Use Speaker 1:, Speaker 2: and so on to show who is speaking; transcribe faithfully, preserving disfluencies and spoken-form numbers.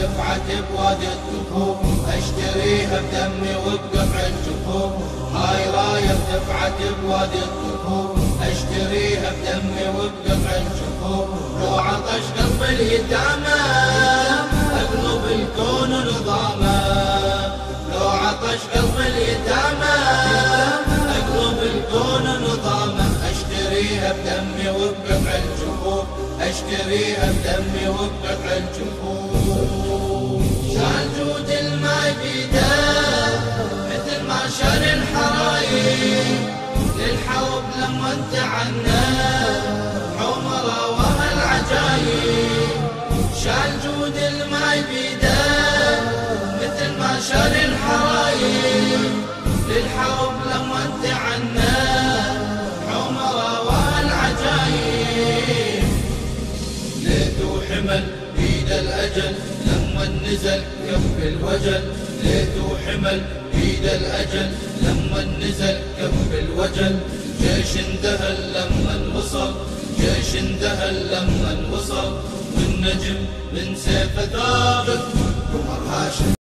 Speaker 1: دفعت بوادي الطفوف، اشتريها بدمي وبقطع الجفوف. هاي راية دفعت بوادي الطفوف، اشتريها بدمي وبقطع الجفوف. لو عطش قلب اليتامى اقلب الكون نظامه، لو عطش قلب اليتامى اقلب الكون نظامه. اشتريها بدمي وبقطع الجفوف، اشتريها بدمي وبقطع الجفوف. شال جود الماي بيده مثل ما شال الحرايق، للحوض لما انت عنا حمرة وما العجايب. شال جود الماي بيده مثل ما شال الحرايق، للحوض لما انت عنا حمرة وما العجايب. ليته حمل بيد الأجل لما نزل كف الوجل، ليته حمل بيد الأجل لما نزل كف الوجل. جيش اندهل لما وصل، جيش اندهل لما وصل، والنجم من سيفه ثابت قمر هاشم.